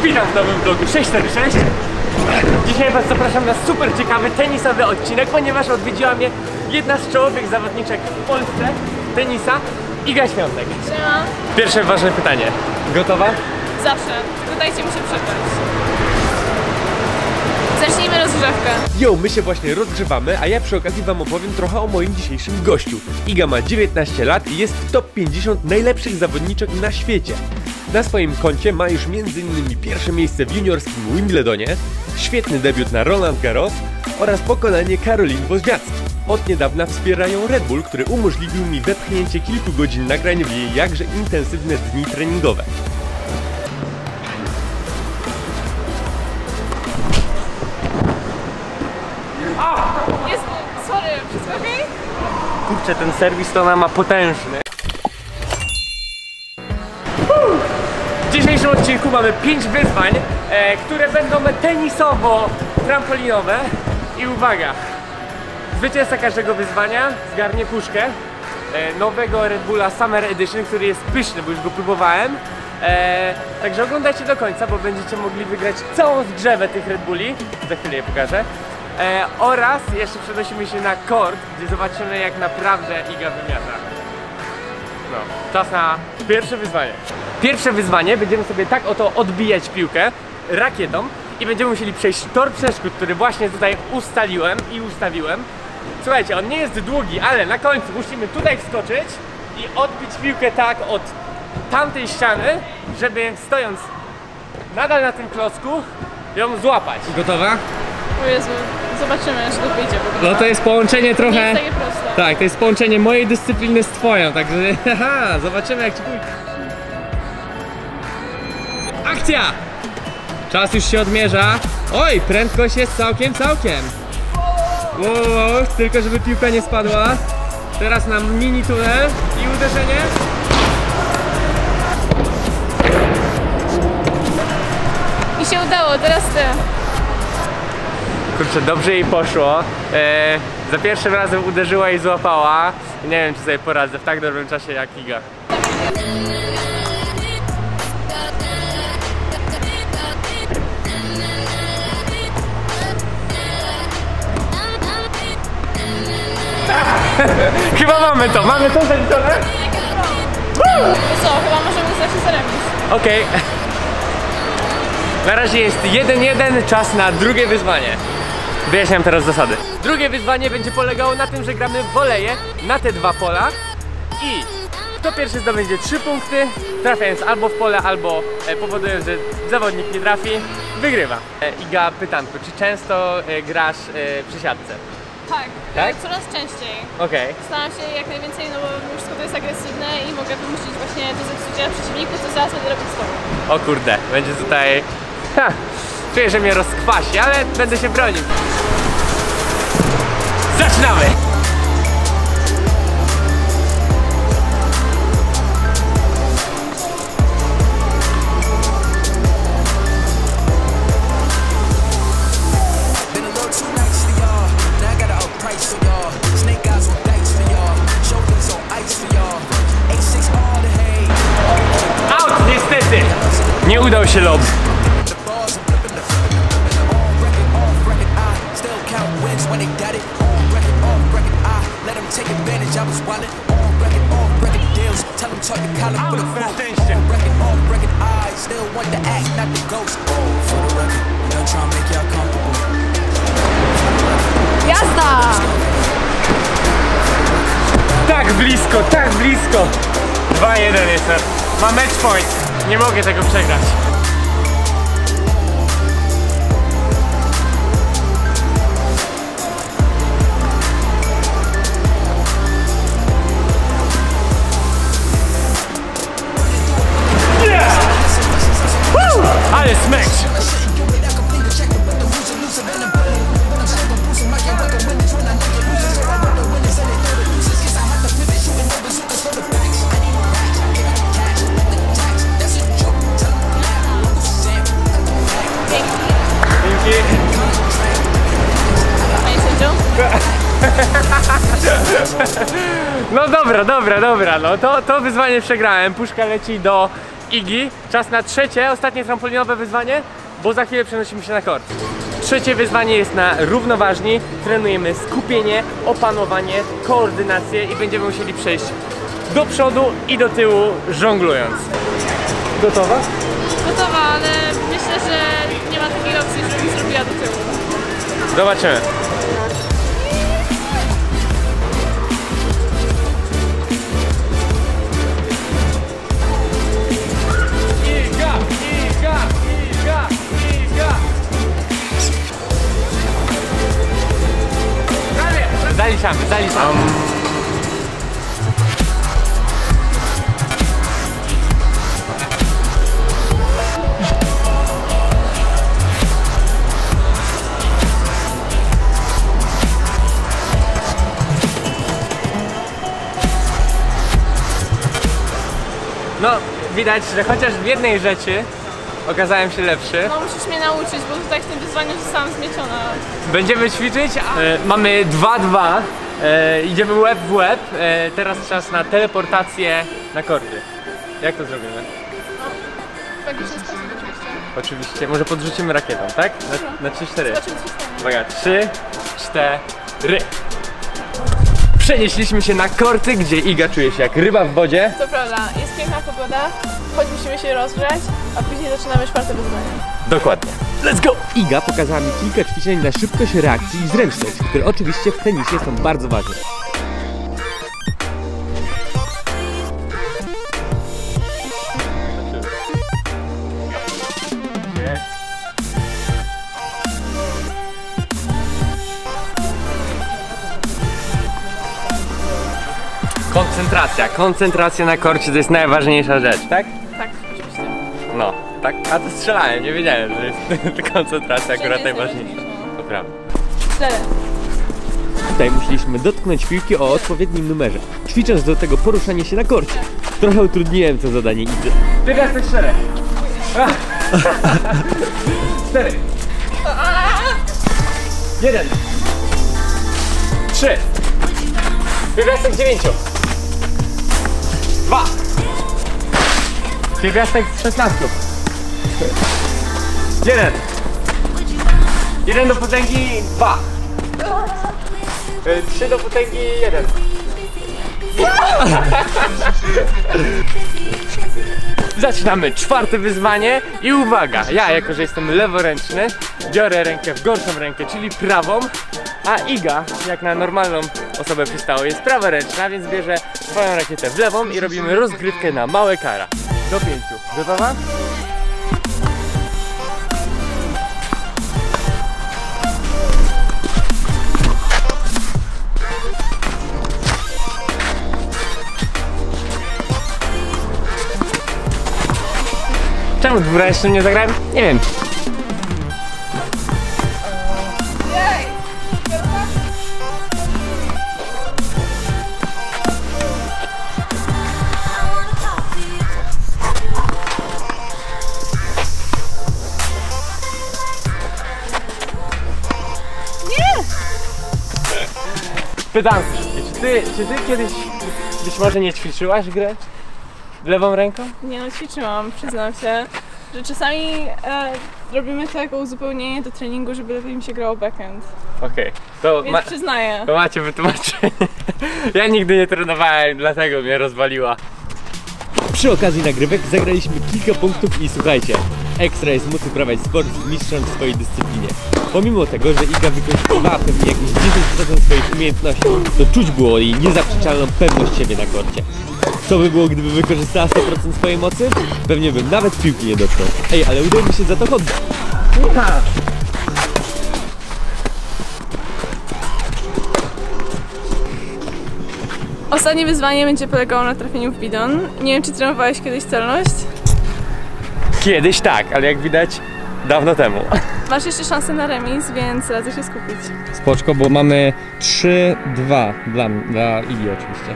Witam w nowym vlogu 646. Dzisiaj was zapraszam na super ciekawy tenisowy odcinek, ponieważ odwiedziła mnie jedna z czołowych zawodniczek w Polsce tenisa, Iga Świątek. Siema. Pierwsze ważne pytanie. Gotowa? Zawsze. Tylko dajcie mi się przebrać. Zacznijmy rozgrzewkę. Jo, my się właśnie rozgrzewamy, a ja przy okazji wam opowiem trochę o moim dzisiejszym gościu. Iga ma 19 lat i jest w top 50 najlepszych zawodniczek na świecie. Na swoim koncie ma już m.in. pierwsze miejsce w juniorskim Wimbledonie, świetny debiut na Roland Garros oraz pokonanie Karoliny Wozniackiej. Od niedawna wspierają Red Bull, który umożliwił mi wepchnięcie kilku godzin nagrań w jej jakże intensywne dni treningowe. Jest, sorry, wszystko okej? Kurczę, ten serwis to ona ma potężny. W dzisiejszym odcinku mamy 5 wyzwań, które będą tenisowo-trampolinowe. I uwaga! Zwycięzca każdego wyzwania zgarnie puszkę nowego Red Bulla Summer Edition, który jest pyszny, bo już go próbowałem. Także oglądajcie do końca, bo będziecie mogli wygrać całą zgrzewę tych Red Bulli. Za chwilę je pokażę. Oraz jeszcze przenosimy się na kort, gdzie zobaczymy, jak naprawdę Iga wymiata. No, czas na pierwsze wyzwanie. Pierwsze wyzwanie będziemy sobie tak oto odbijać piłkę rakietą i będziemy musieli przejść tor przeszkód, który właśnie tutaj ustaliłem i ustawiłem. Słuchajcie, on nie jest długi, ale na końcu musimy tutaj wskoczyć i odbić piłkę tak od tamtej ściany, żeby stojąc nadal na tym klocku ją złapać. Gotowa? O Jezu, zobaczymy, czy to wyjdzie w ogóle. No to jest połączenie trochę... Nie jest takie proste. Tak, to jest połączenie mojej dyscypliny z twoją, także haha, zobaczymy, jak ci pójdzie. Akcja! Czas już się odmierza. Oj, prędkość jest całkiem. Wow, tylko żeby piłka nie spadła. Teraz na mini tunel i uderzenie. I się udało, teraz ty. Kurczę, dobrze jej poszło. Za pierwszym razem uderzyła i złapała. Nie wiem, czy sobie poradzę w tak dobrym czasie jak Iga. Chyba mamy to zaliczone? To co, chyba możemy zacząć za remis. Okej. Na razie jest 1-1, czas na drugie wyzwanie. Wyjaśniam teraz zasady. Drugie wyzwanie będzie polegało na tym, że gramy w woleje na te dwa pola i kto pierwszy zdobędzie 3 punkty, trafiając albo w pole, albo powodując, że zawodnik nie trafi, wygrywa. Iga, pytanko, czy często grasz przy siatce? Tak, coraz częściej. Okej. Staram się jak najwięcej, no bo wszystko to jest agresywne i mogę wymusić właśnie te zepsucia przeciwników, co zaraz będę robić z tobą. O kurde, będzie tutaj... Ha, czuję, że mnie rozkwasi, ale będę się bronił. Zaczynamy! Out, niestety! Nie udał się lob. Jazda! Tak blisko, tak blisko. 2-1 jestem. Mam match point. Nie mogę tego przegrać. Yeah! Woo! Ale smash! No dobra, no to wyzwanie przegrałem. Puszka leci do Igi. Czas na trzecie, ostatnie trampolinowe wyzwanie, bo za chwilę przenosimy się na kort. Trzecie wyzwanie jest na równoważni. Trenujemy skupienie, opanowanie, koordynację i będziemy musieli przejść do przodu i do tyłu, żonglując. Gotowa? Gotowa, ale myślę, że nie ma takiej opcji, żebym zrobiła do tyłu. Zobaczymy. Iga, Iga, Iga, Iga. Zaliczamy, zaliczamy. No, widać, że chociaż w jednej rzeczy okazałem się lepszy. No musisz mnie nauczyć, bo tutaj w tym wyzwaniu zostałam zmieciona. Będziemy ćwiczyć, mamy 2-2, idziemy łeb w łeb, teraz czas na teleportację na korty. Jak to zrobimy? W magiczny sposób oczywiście. Oczywiście, może podrzucimy rakietą, tak? Na 3-4. Zobaczymy, co się stanie. Uwaga, 3-4. Przenieśliśmy się na korty, gdzie Iga czuje się jak ryba w wodzie. To prawda, jest piękna pogoda, choć musimy się rozgrzać, a później zaczynamy czwarte wyzwanie. Dokładnie. Let's go! Iga pokazała mi kilka ćwiczeń na szybkość reakcji i zręczność, które oczywiście w tenisie są bardzo ważne. Koncentracja na korcie to jest najważniejsza rzecz, tak? Tak, oczywiście. No, tak, a to strzelałem, nie wiedziałem, że jest koncentracja akurat najważniejsza. To prawda. 4. Tutaj musieliśmy dotknąć piłki o odpowiednim numerze, ćwicząc do tego poruszanie się na korcie. Trochę utrudniłem to zadanie Idze. Pierwiastek 4. 4. 1. 3. Pierwiastek 9. 2. Pierwiastek 16. 1. 1 do potęgi 2. 3 do potęgi 1. Zaczynamy czwarte wyzwanie i uwaga, ja jako że jestem leworęczny biorę rękę w gorszą rękę, czyli prawą, a Iga, jak na normalną osobę przystało, jest praworęczna, więc bierze swoją rakietę w lewą i robimy rozgrywkę na małe kara. Do 5. Gotowa? Czemu dwuręcznym nie zagrałem? Nie wiem. Pytam, czy ty kiedyś być może nie ćwiczyłaś grę lewą ręką? Nie no, ćwiczyłam, przyznam się, że czasami robimy to jako uzupełnienie do treningu, żeby lepiej mi się grało backhand. Okej, to, Więc przyznaję. to macie wytłumaczenie. Ja nigdy nie trenowałem, dlatego mnie rozwaliła. Przy okazji nagrywek zagraliśmy kilka punktów i słuchajcie, ekstra jest móc uprawiać sport z mistrzem w swojej dyscyplinie. Pomimo tego, że Iga wykorzystywała pewnie jakieś 10% swoich umiejętności, to czuć było jej niezaprzeczalną pewność siebie na korcie. Co by było, gdyby wykorzystała 100% swojej mocy? Pewnie bym nawet piłki nie dotknął. Ej, ale udało mi się za to hot dog. Ostatnie wyzwanie będzie polegało na trafieniu w bidon. Nie wiem, czy trenowałeś kiedyś celność? Kiedyś tak, ale jak widać dawno temu. Masz jeszcze szansę na remis, więc radzę się skupić. Spoczko, bo mamy 3-2 dla Igi oczywiście.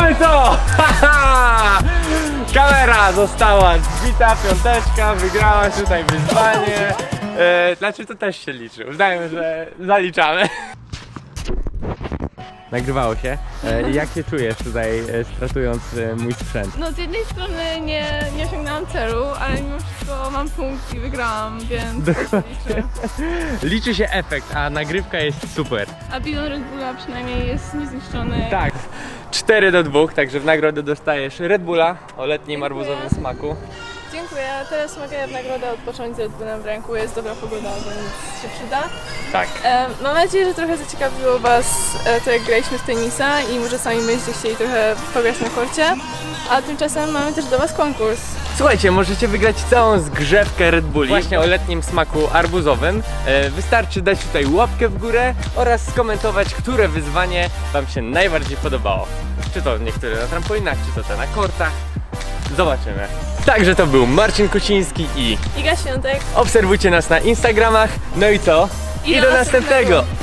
mamy to! Kamera została zbita, piąteczka, wygrałaś tutaj wyzwanie. Znaczy to też się liczy, uznajmy, że zaliczamy. Nagrywało się. Jak się czujesz tutaj stratując mój sprzęt? No z jednej strony nie osiągnęłam celu, ale mimo wszystko mam punkt i wygrałam, więc to się liczy. Liczy się efekt, a nagrywka jest super. A bidon Red Bulla przynajmniej jest niezniszczony. Tak. 4-2, także w nagrodę dostajesz Red Bulla o letnim arbuzowym smaku. Dziękuję. Teraz mogę w nagrodę odpocząć z Red Bullem w ręku. Jest dobra pogoda, więc się przyda. Tak. Mam nadzieję, że trochę zaciekawiło Was to, jak graliśmy w tenisa i może sami będziecie chcieli trochę pograć na korcie. A tymczasem mamy też do Was konkurs. Słuchajcie, możecie wygrać całą zgrzewkę Red Bulli właśnie o letnim smaku arbuzowym. Wystarczy dać tutaj łapkę w górę oraz skomentować, które wyzwanie Wam się najbardziej podobało. Czy to niektóre na trampolinach, czy to te na kortach. Zobaczymy. Także to był Marcin Kociński i Iga Świątek. obserwujcie nas na Instagramach. No i co? I I do do następnego!